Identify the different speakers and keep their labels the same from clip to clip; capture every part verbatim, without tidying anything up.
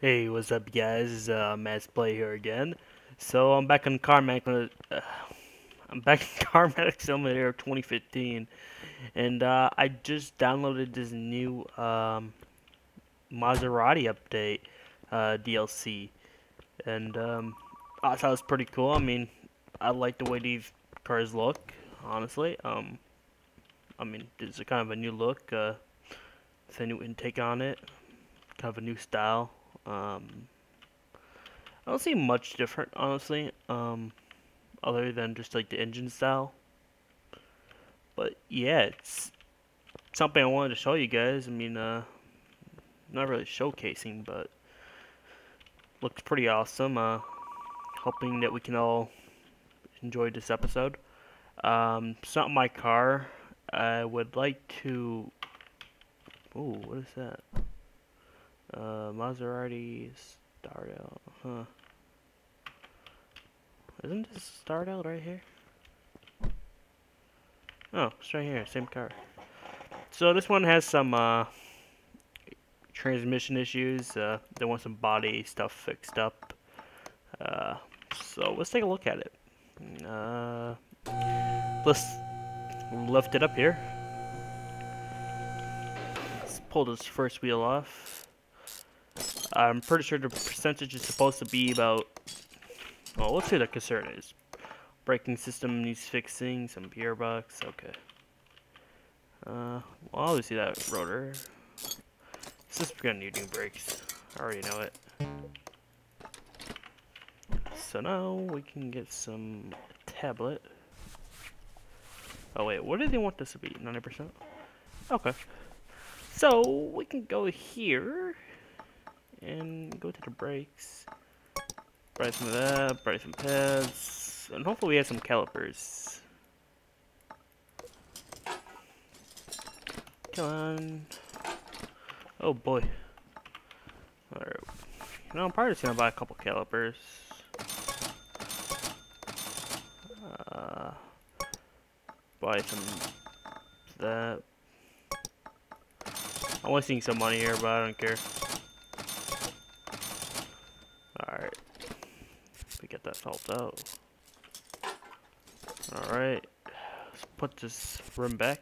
Speaker 1: Hey, what's up, guys? Uh, Matt's Play here again. So I'm back on Car Mechanic. Uh, I'm back in Car Mechanic Simulator twenty fifteen, and uh, I just downloaded this new um, Maserati update uh, D L C, and um, I thought it was pretty cool. I mean, I like the way these cars look. Honestly, um, I mean, it's a kind of a new look. Uh, it's a new intake on it, kind of a new style. Um, I don't see much different, honestly, um, other than just like the engine style. But yeah, it's something I wanted to show you guys. I mean, uh, not really showcasing, but looks pretty awesome. Uh, hoping that we can all enjoy this episode. Um, it's not my car. I would like to. Ooh, what is that? Uh, Maserati start out, huh? Isn't this start out right here? Oh, it's right here, same car. So this one has some uh, transmission issues. Uh, they want some body stuff fixed up. Uh, so let's take a look at it. Uh, let's lift it up here. Let's pull this first wheel off. I'm pretty sure the percentage is supposed to be about. Well, let's see what the concern is. Braking system needs fixing. Some gearbox. Okay. Uh, well, obviously that rotor. This is gonna need new brakes. I already know it. So now we can get some tablet. Oh wait, what do they want this to be? ninety percent? Okay. So we can go here and go to the brakes. Buy some of that, buy some pads, and hopefully we have some calipers. Come on. Oh boy. Alright. You know, I'm probably just gonna buy a couple calipers. Uh, buy some of that. I'm wasting some money here, but I don't care. Alright. We get that solved out. Alright. Let's put this rim back.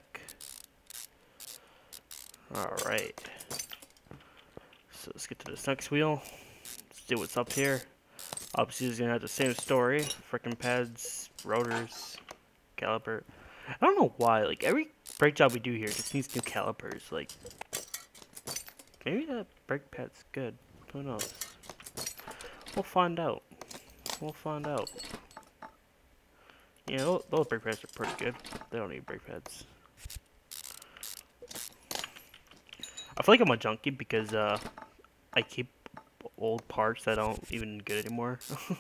Speaker 1: Alright. So let's get to this next wheel. Let's see what's up here. Obviously, it's gonna have the same story. Frickin' pads, rotors, caliper. I don't know why. Like every brake job we do here just needs new calipers. Like maybe that brake pad's good. Who knows? We'll find out. We'll find out. Yeah, those, those brake pads are pretty good. They don't need brake pads. I feel like I'm a junkie because uh, I keep old parts that I don't even get anymore.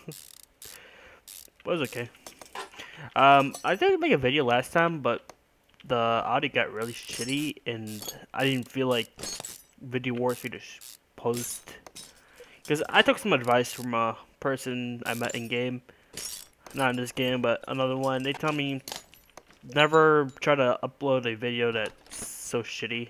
Speaker 1: But it's okay. Um, I did make a video last time, but the audio got really shitty, and I didn't feel like video worthy to post. Because I took some advice from a person I met in game. Not in this game, but another one. They tell me never try to upload a video that's so shitty.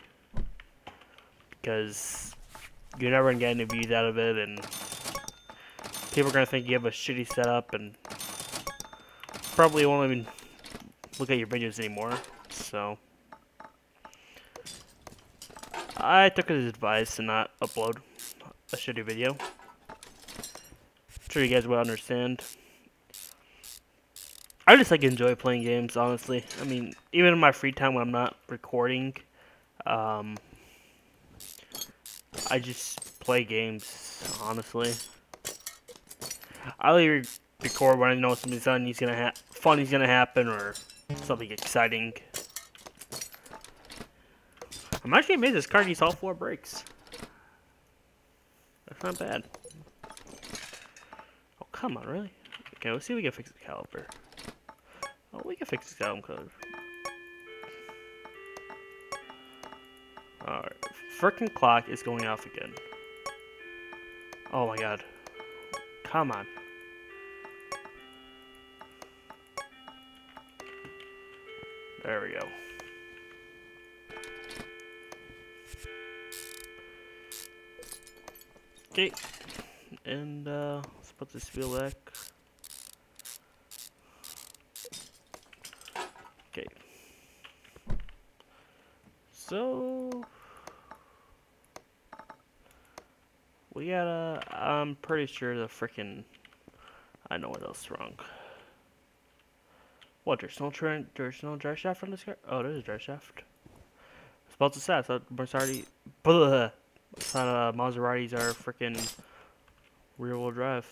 Speaker 1: Because you're never going to get any views out of it, and people are going to think you have a shitty setup, and probably won't even look at your videos anymore. So I took his advice to not upload a shitty video. I'm sure you guys will understand. I just like enjoy playing games, honestly. I mean, even in my free time when I'm not recording, um, I just play games, honestly. I only record when I know something's done, he's gonna ha funny's gonna happen, or something exciting. I'm actually amazed this car needs all four brakes. That's not bad. Oh, come on, really? Okay, let's see if we can fix the caliper. Oh, we can fix the caliper. Alright. Frickin' clock is going off again. Oh my god. Come on. There we go. Okay, And uh, let's put this wheel back. Okay. So we gotta. I'm pretty sure the freaking. I know what else is wrong. What? There's no train. There's no drive shaft on this car. Oh, there's a drive shaft. I was about to say. I thought Maserati. Blah. I thought uh, Maseratis are freaking rear-wheel drive.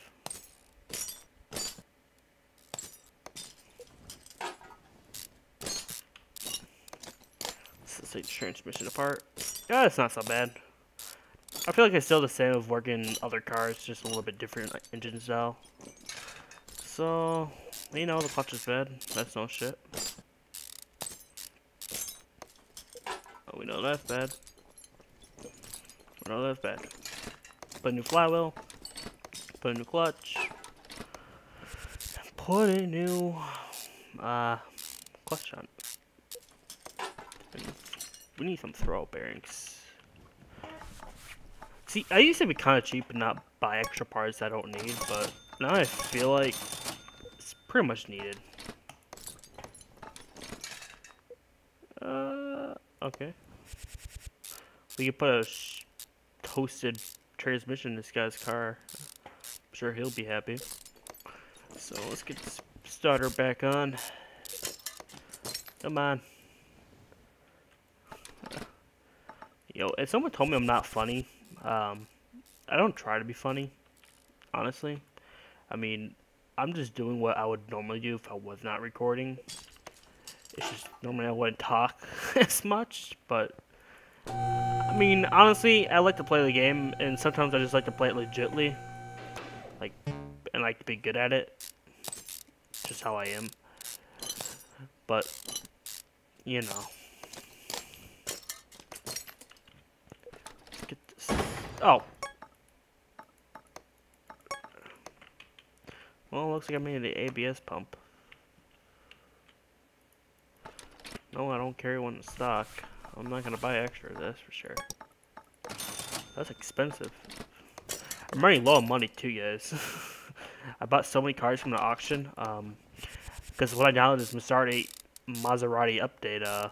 Speaker 1: Let's take the transmission apart. Yeah, it's not so bad. I feel like it's still the same of working other cars, just a little bit different like, engine style. So, you know, the clutch is bad. That's no shit. Oh, we know that's bad. We know that's bad. Put a new flywheel. Put a new clutch. Put a new uh, clutch on. We need some throw bearings. See, I used to be kind of cheap and not buy extra parts I don't need, but now I feel like it's pretty much needed. Uh, okay. We could put a sh toasted transmission in this guy's car. I'm sure he'll be happy. So let's get this starter back on. Come on. Yo, if someone told me I'm not funny, um, I don't try to be funny, honestly. I mean, I'm just doing what I would normally do if I was not recording. It's just normally I wouldn't talk as much, but I mean, honestly, I like to play the game, and sometimes I just like to play it legitly, like, and like to be good at it. Just how I am. But you know, let's get this. Oh. Well, it looks like I made the A B S pump. No, I don't carry one in stock. I'm not gonna buy extra of this for sure. That's expensive. I'm running low on money too, guys. I bought so many cars from the auction. Um, because what I downloaded is Maserati Maserati update. Uh,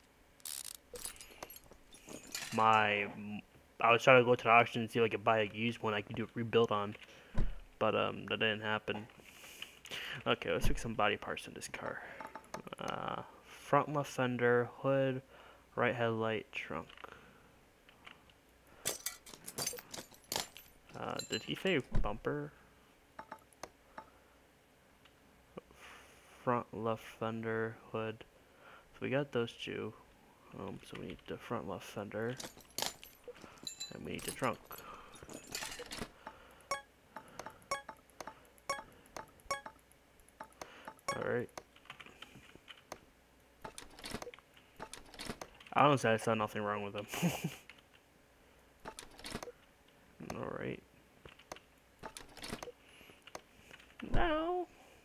Speaker 1: my I was trying to go to the auction and see if I could buy a used one I could do a rebuild on, but um, that didn't happen. Okay, let's fix some body parts in this car. Uh, front left fender, hood, right headlight, trunk. Uh, did he say bumper? Front left fender, hood. So we got those two. Um, so we need the front left fender, and we need the trunk. Alright. Honestly, I saw nothing wrong with them. Alright. Now,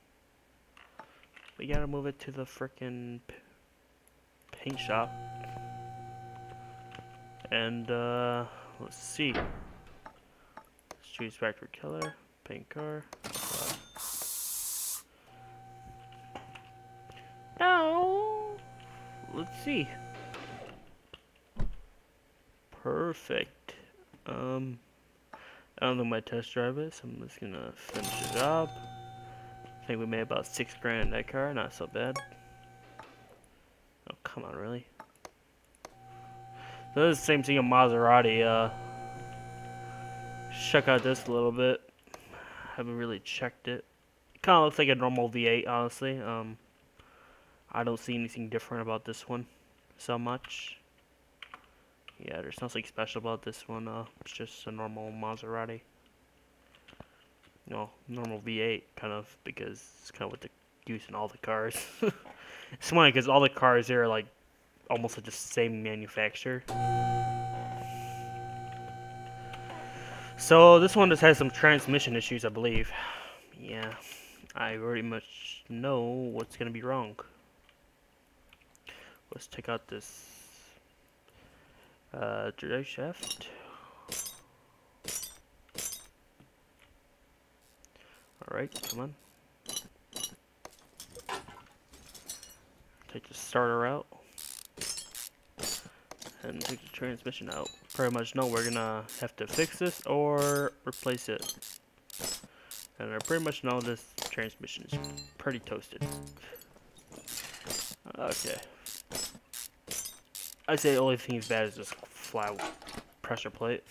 Speaker 1: we gotta move it to the frickin' paint shop. And, uh, let's see. Let's choose factory color, paint car. Now, let's see. Perfect. Um, I don't know my test drive is. I'm just gonna finish the job. I think we made about six grand in that car. Not so bad. Oh, come on, really? So this is the same thing in Maserati. Uh, check out this a little bit. Haven't really checked it. Kind of looks like a normal V eight, honestly. Um, I don't see anything different about this one so much. Yeah, there's nothing special about this one. Uh, it's just a normal Maserati. No, normal V eight, kind of, because it's kind of what they use in all the cars. It's funny because all the cars here are like almost like the same manufacturer. So this one just has some transmission issues, I believe. Yeah, I very much know what's gonna be wrong. Let's take out this uh, drive shaft. Alright, come on. Take the starter out. And take the transmission out. Pretty much know we're gonna have to fix this or replace it. And I pretty much know this transmission is pretty toasted. Okay. I'd say the only thing is bad is this flat pressure plate.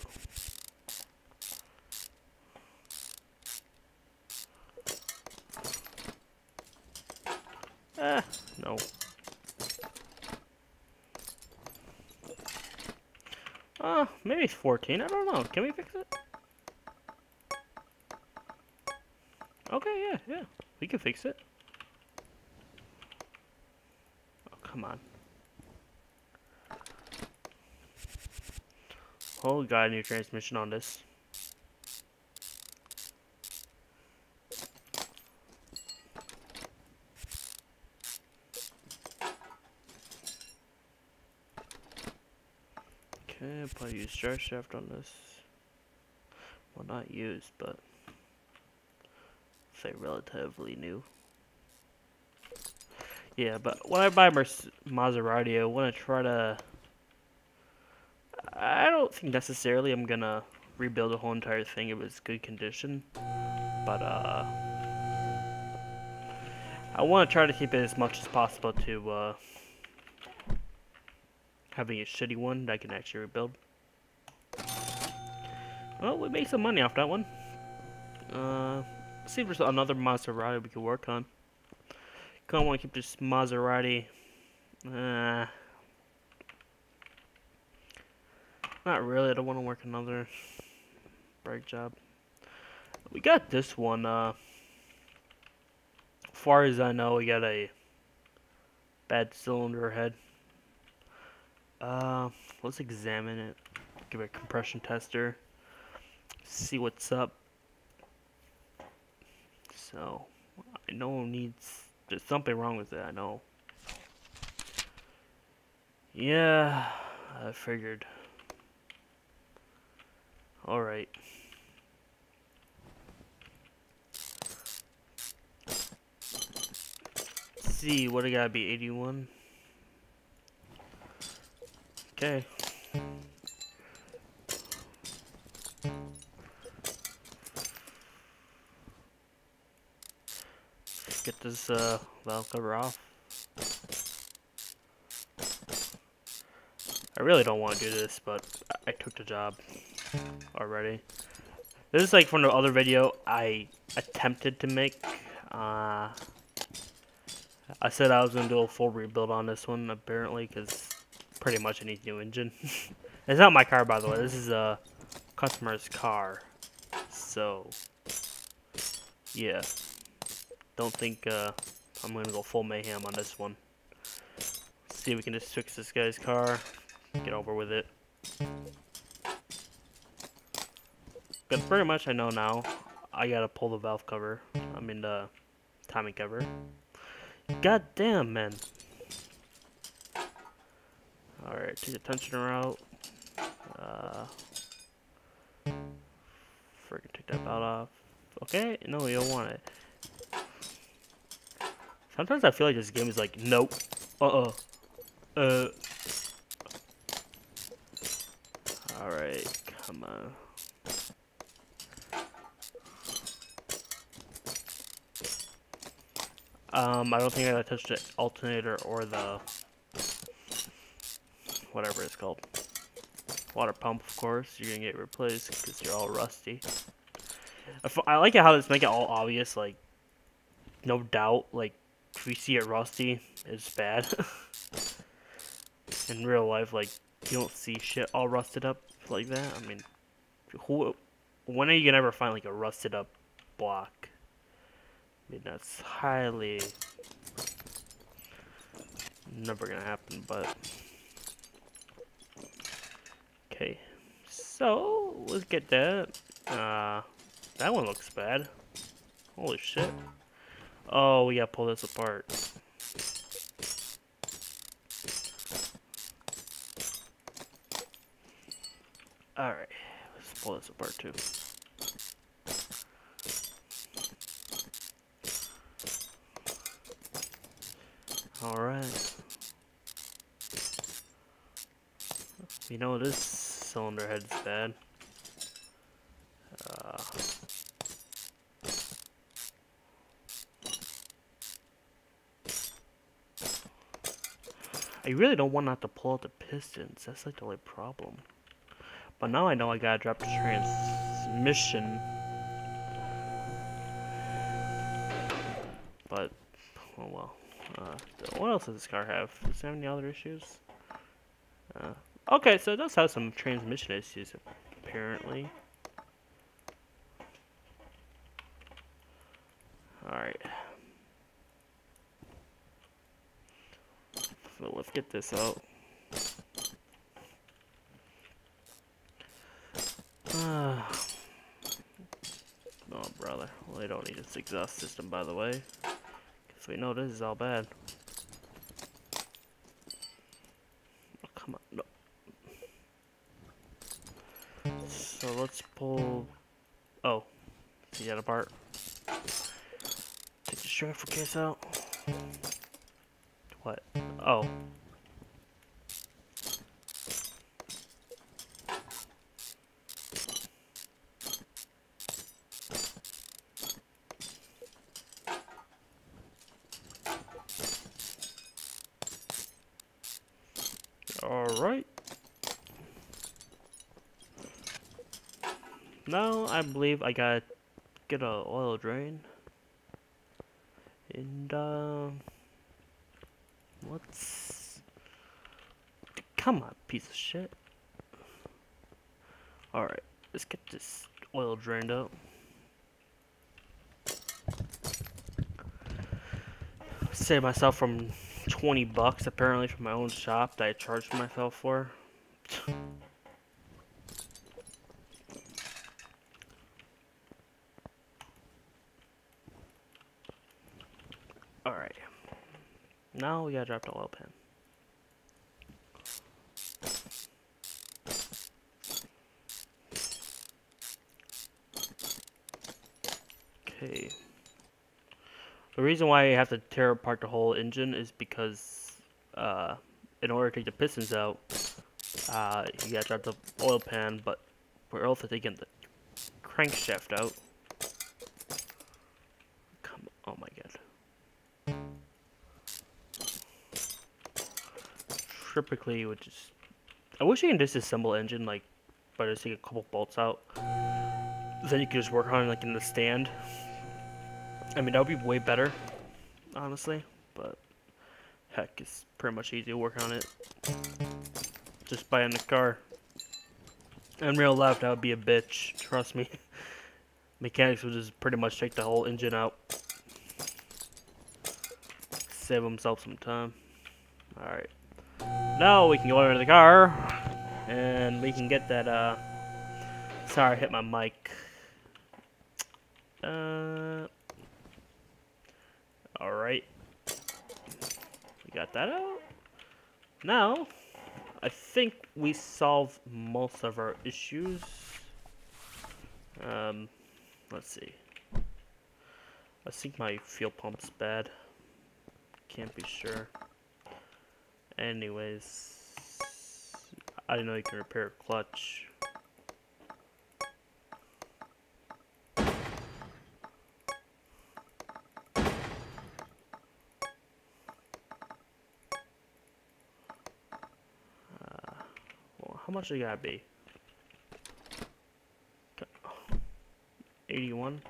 Speaker 1: Ah, no. Uh, maybe it's fourteen. I don't know. Can we fix it? Okay, yeah, yeah. We can fix it. Oh, come on. Oh, got a new transmission on this. Okay, probably use drive shaft on this. Well, not used, but say relatively new. Yeah, but when I buy my Maserati, I want to try to. I don't think necessarily I'm gonna rebuild the whole entire thing if it's good condition, but uh, I want to try to keep it as much as possible to uh, having a shitty one that I can actually rebuild. Well, we made some money off that one. Uh, let's see if there's another Maserati we could work on. Kinda want to keep this Maserati. Uh, not really. I don't want to work another brake job. We got this one. Uh, as far as I know, we got a bad cylinder head. Uh, let's examine it. Give it a compression tester. See what's up. So, I know it needs. There's something wrong with it. I know. Yeah, I figured. All right. Let's see, what it gotta be? eighty-one. Okay. Get this uh, valve cover off. I really don't want to do this, but I, I took the job already. This is like from the other video I attempted to make. Uh, I said I was going to do a full rebuild on this one, apparently, because pretty much it needs a new engine. It's not my car, by the way. This is a customer's car. So, yeah. Don't think uh, I'm going to go full mayhem on this one. See if we can just fix this guy's car. Get over with it. But pretty much I know now. I gotta pull the valve cover. I mean the timing cover. God damn, man. Alright, take the tensioner out. Uh, freaking take that belt off. Okay, no, you don't want it. Sometimes I feel like this game is like, nope. Uh-uh. Uh. Alright, come on. Um, I don't think I gotta touch the alternator or the whatever it's called. Water pump, of course. You're gonna get replaced because you're all rusty. I like it how it's make it all obvious, like no doubt. Like if we see it rusty, it's bad. In real life, like you don't see shit all rusted up like that. I mean, who? When are you gonna ever find like a rusted up block? I mean, that's highly never gonna happen, but okay. So let's get that. Uh, that one looks bad. Holy shit! Oh, we gotta pull this apart. All right, let's pull this apart too. Alright. You know, this cylinder head's bad. Uh, I really don't want to have to pull out the pistons. That's like the only problem. But now I know I gotta drop the transmission. But, oh well. Uh, what else does this car have? Does it have any other issues? Uh, okay, so it does have some transmission issues, apparently. Alright. So let's get this out. Uh, oh, brother. Well, they don't need this exhaust system, by the way. Because we know this is all bad. Oh, come on. No. So let's pull... Oh. See that apart. Take the striker case out. What? Oh. Alright. Now I believe I gotta get a oil drain. And uh let's come on, piece of shit. Alright, let's get this oil drained out. Save myself from twenty bucks apparently from my own shop that I charged myself for. Alright. Now we gotta drop the oil pan. Okay. The reason why you have to tear apart the whole engine is because uh, in order to take the pistons out, uh, you gotta drop the oil pan, but we're also taking the crankshaft out. Come on, oh my god. Typically, you would just... I wish you can disassemble engine, like, by just taking a couple bolts out. Then you can just work on it, like, in the stand. I mean, that would be way better, honestly, but heck, it's pretty much easy to work on it. Just buying the car. In real life, that would be a bitch, trust me. Mechanics would just pretty much take the whole engine out. Save themselves some time. Alright. Now we can go into the car, and we can get that, uh... Sorry, I hit my mic. Uh... Alright. We got that out. Now, I think we solved most of our issues. Um, let's see. I think my fuel pump's bad. Can't be sure. Anyways, I didn't know you can repair a clutch. How much do you gotta be? eighty-one.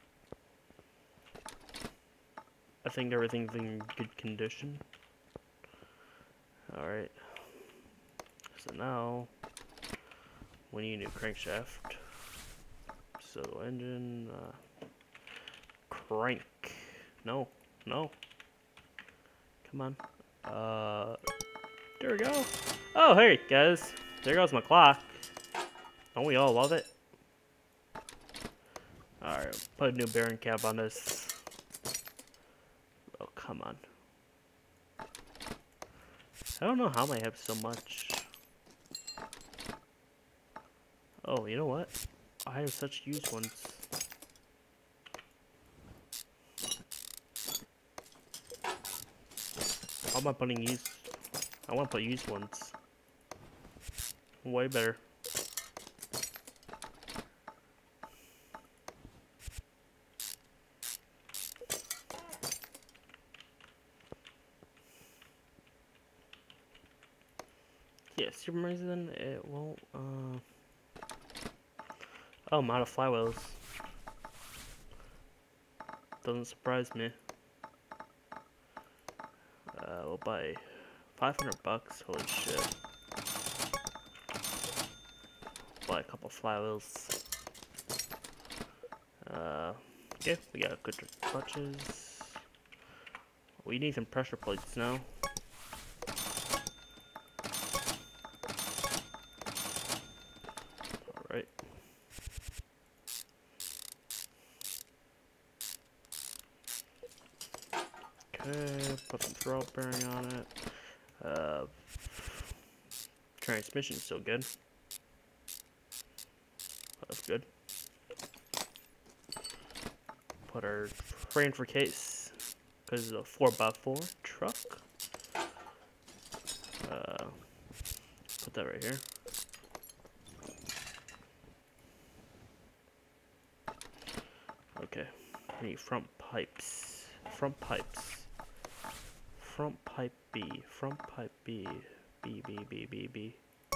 Speaker 1: I think everything's in good condition. Alright. So now, we need a new crankshaft. So engine, uh, crank. No, no. Come on. Uh, there we go. Oh, hey guys. There goes my clock. Don't we all love it? Alright, put a new bearing cap on this. Oh, come on. I don't know how I have so much. Oh, you know what? I have such used ones. How am I putting used? I want to put used ones. Way better. Yeah, some reason it won't, uh... Oh, I'm out of flywheels. Doesn't surprise me. Uh, we'll buy five hundred bucks, holy shit. Buy a couple flywheels. Uh, okay, we got good clutches. We need some pressure plates now. Alright. Okay, put some throw bearing on it. Uh, transmission's still good. That's good. Put our frame for case, because it's a four by four truck. Uh, put that right here. Okay, we need front pipes. Front pipes. Front pipe B. Front pipe B. B, B, B, B, B.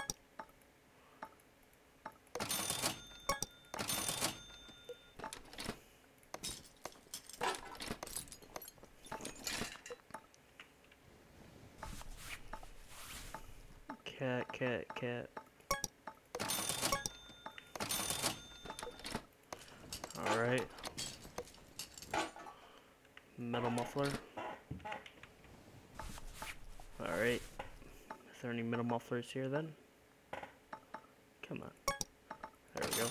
Speaker 1: Cat, cat, cat. Alright. Metal muffler. Alright. Is there any metal mufflers here then? Come on. There we go.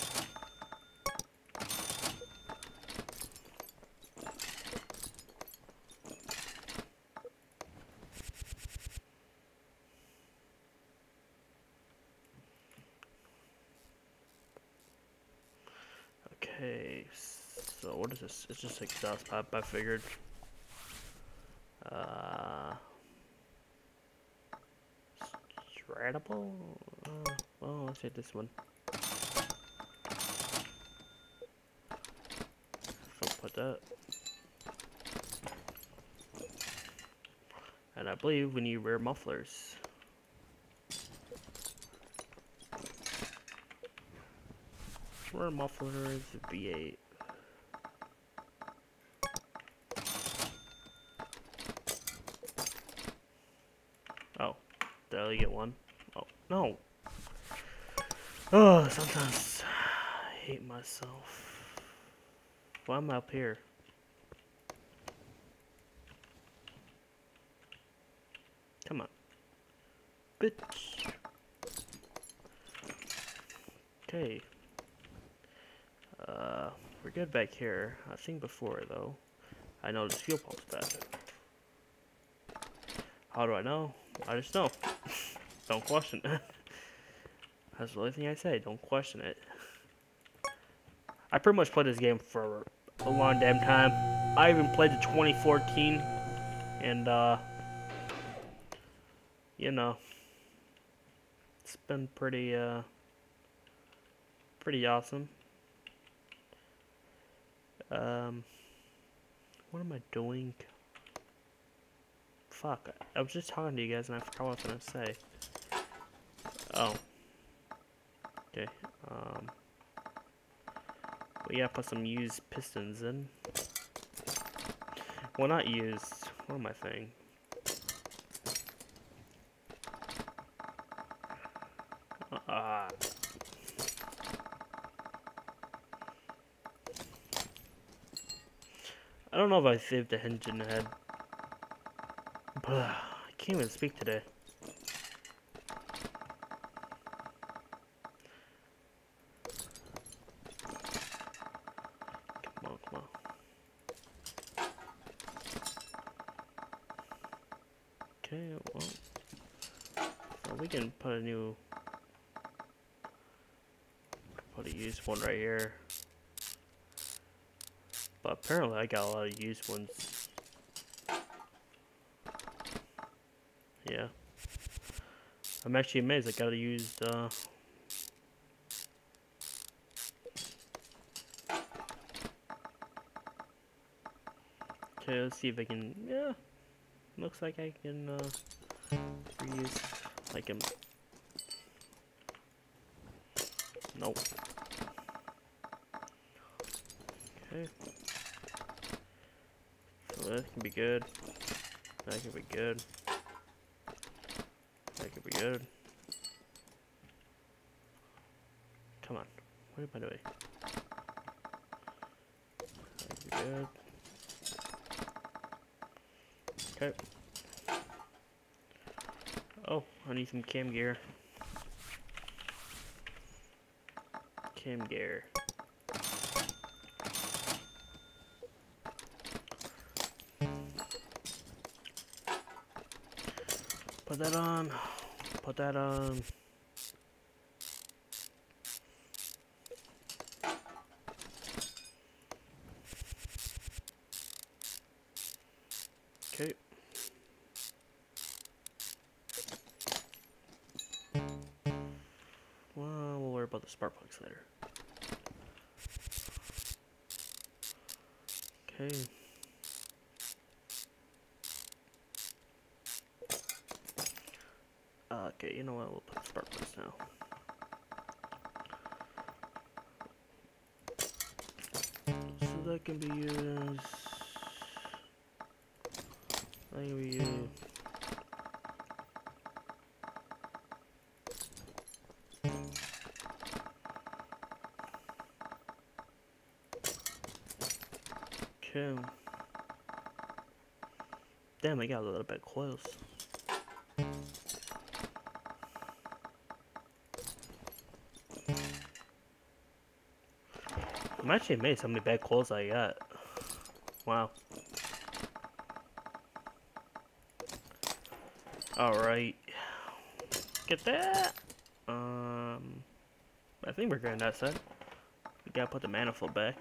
Speaker 1: Okay, so what is this? It's just like exhaust pipe, I figured. Uh, Stratable? Uh, well, let's hit this one. So put that. And I believe we need rear mufflers. Rear mufflers, V eight. Oh, did I only get one? Oh, no. Oh, sometimes I hate myself. Why am I up here? Come on. Bitch. Okay. Uh, we're good back here. I think before, though, I know this fuel pump's bad. How do I know? I just know. Don't question it. That's the only thing I say. Don't question it. I pretty much played this game for a long damn time. I even played the twenty fourteen, and uh, you know, it's been pretty uh, pretty awesome. Um, what am I doing? Fuck, I was just talking to you guys and I forgot what I was gonna say. Oh. Okay, um... we gotta put some used pistons in. Well, not used. What am I saying? Uh, I don't know if I saved the engine head. But I can't even speak today. Come on, come on. Okay, well, so we can put a new, put a used one right here. But apparently I got a lot of used ones. Yeah. I'm actually amazed I gotta use uh okay, let's see if I can yeah. Looks like I can uh reuse I can nope. Okay. So that can be good. That could be good. That could be good. Come on. What am I doing? That could be good. Okay. Oh, I need some cam gear. Cam gear. Put that on. Put that on. Okay. Well, we'll worry about the spark plugs later. Okay. Uh, okay, you know what? We'll put the spark plugs now. So that can be used. That can be used. Okay. Damn, I got a little bit close. I'm actually amazed how many bad clothes I got. Wow. Alright. Get that. Um, I think we're good on that side. We gotta put the manifold back.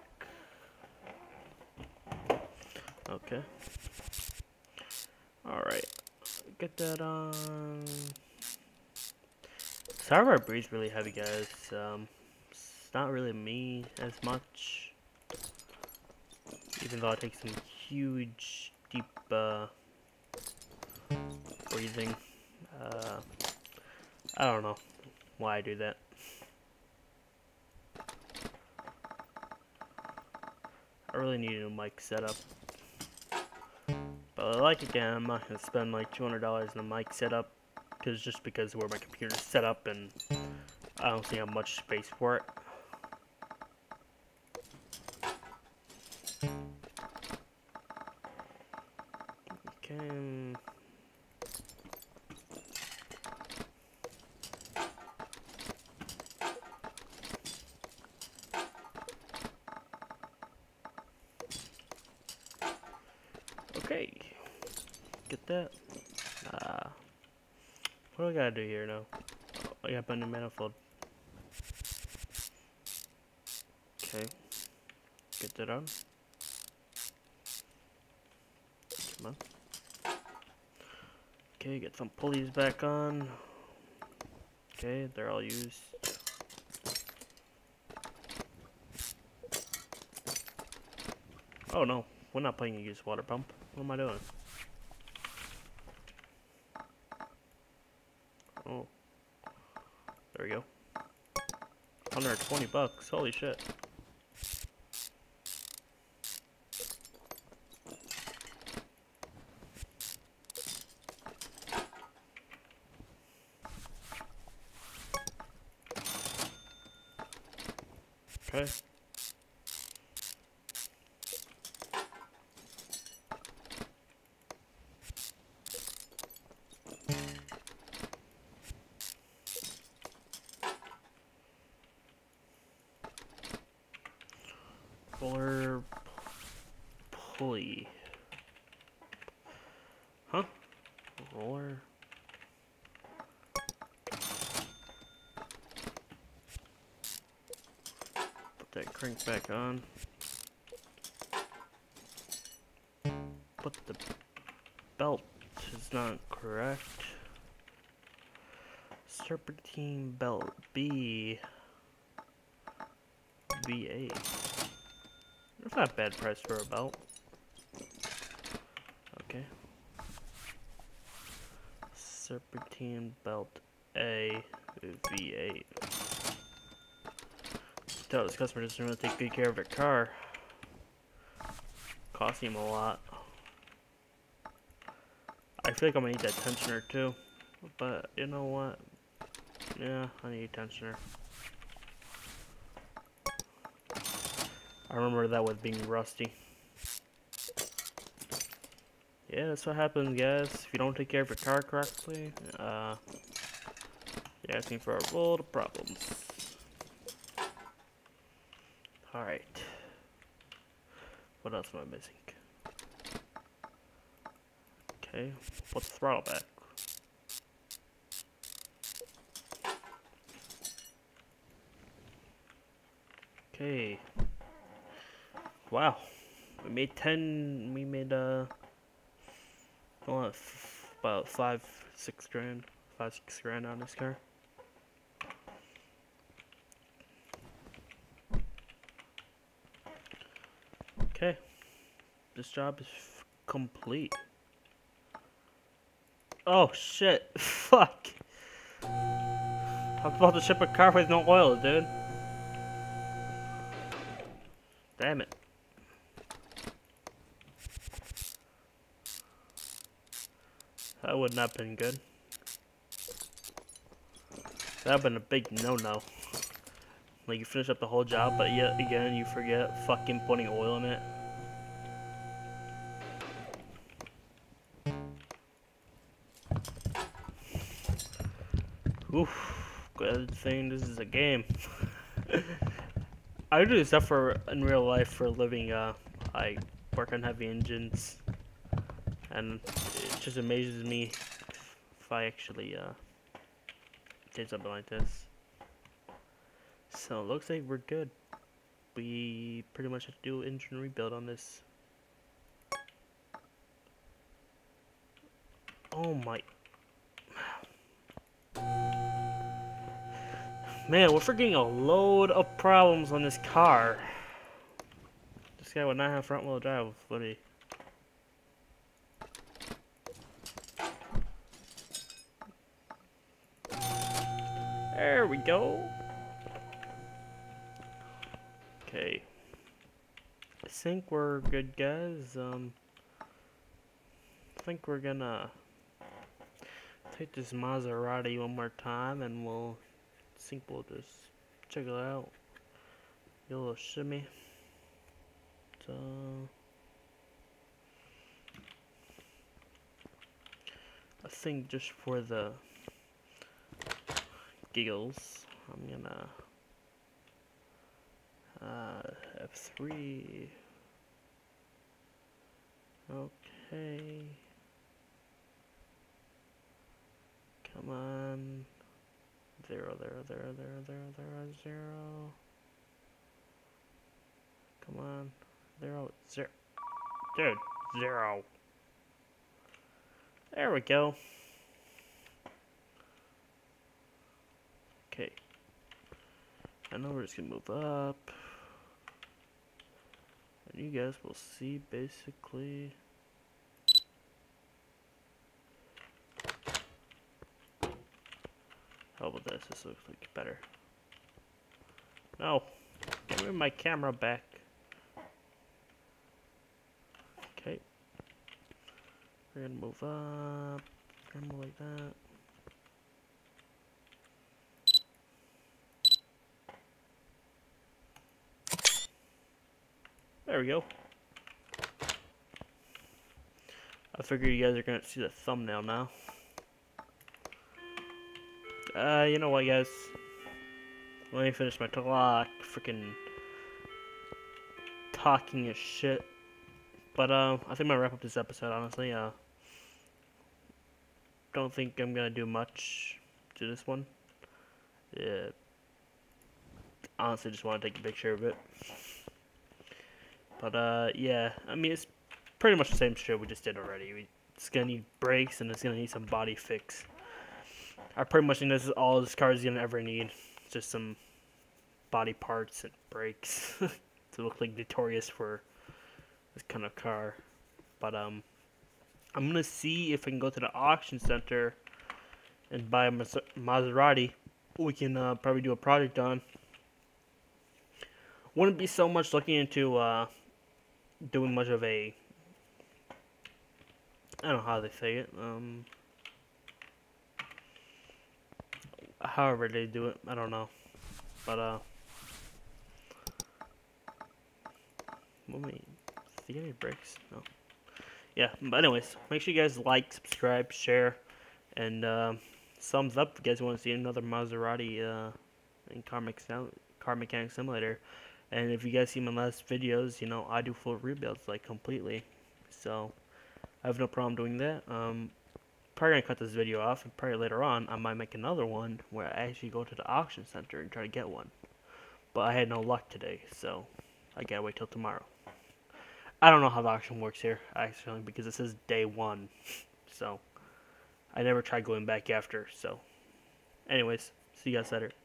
Speaker 1: Okay. Alright. Get that on. Some of our breed's really heavy, guys. Um, it's not really me as much. Even though I take some huge, deep, uh, breathing. Uh, I don't know why I do that. I really need a new mic setup. But like again, I'm not gonna spend like two hundred dollars on a mic setup, because just because of where my computer's set up and I don't see how much space for it. Okay. Okay. Get that. Uh, what do I gotta do here now? Oh, I gotta put in a manifold. Okay. Get that on. Come on. Okay, get some pulleys back on. Okay, they're all used. Oh no, we're not playing a used water pump. What am I doing? Oh. There we go. one hundred twenty bucks, holy shit. Okay. Roller pulley. Huh? Roller. Put that crank back on. But the belt is not correct. serpentine belt B V eight. That's not a bad price for a belt. Okay. Serpentine belt A V eight. Tell this customer doesn't really take good care of their car. Costing him a lot. I feel like I'm gonna need that tensioner too. But you know what? Yeah, I need a tensioner. I remember that with being rusty. Yeah, that's what happens, guys. If you don't take care of your car correctly, uh, you're asking for a world of problems. Alright. What else am I missing? Okay, put the throttle back. Okay. Wow. We made ten, we made, uh, well, f about five, six grand, five, six grand on this car. Okay. This job is f complete. Oh shit. Fuck. I was about to ship a car with no oil, dude. Damn it. That would not have been good. That would have been a big no-no. Like, you finish up the whole job, but yet again, you forget fucking putting oil in it. Oof. Good thing this is a game. I do this stuff for in real life for a living. Uh, I work on heavy engines, and it just amazes me if I actually uh, did something like this. So it looks like we're good. We pretty much have to do engine rebuild on this. Oh my. Man, we're forgetting a load of problems on this car. This guy would not have front wheel drive, would he? There we go. Okay. I think we're good, guys. Um, I think we're gonna take this Maserati one more time, and we'll think we'll just check it out. Get a little shimmy. So I think just for the giggles, I'm gonna uh, F three. Okay. Come on. Zero, zero, zero, zero, zero, zero, zero. Come on. Zero, zero. Dude, zero. There we go. Okay. I know we're just gonna move up. And you guys will see basically. How about this? This looks like better. No. Give me my camera back. Okay. We're gonna move up. We're gonna move like that. There we go. I figure you guys are gonna see the thumbnail now. Uh, you know what, guys? Let me finish my talk. Freaking talking is shit. But uh, I think I'm gonna wrap up this episode. Honestly, uh, don't think I'm gonna do much to this one. Yeah. Honestly, just want to take a picture of it. But uh, yeah. I mean, it's pretty much the same shit we just did already. We, it's gonna need brakes and it's gonna need some body fix. I pretty much think this is all this car is gonna ever need. Just some body parts and brakes to look like notorious for this kind of car. But um, I'm gonna see if I can go to the auction center and buy a Maserati. We can uh, probably do a project on. Wouldn't be so much looking into uh, doing much of a, I don't know how they say it. Um, however they do it, I don't know. But uh, let me see any brakes. No. Yeah. But anyways, make sure you guys like, subscribe, share, and uh, thumbs up if you guys want to see another Maserati uh, in car, Me car mechanic simulator. And if you guys see my last videos, you know I do full rebuilds like completely. So I have no problem doing that. Um, probably gonna cut this video off, and probably later on I might make another one where I actually go to the auction center and try to get one. But I had no luck today, so I gotta wait till tomorrow. I don't know how the auction works here, actually, because it says day one. So I never tried going back after. So, anyways, see you guys later.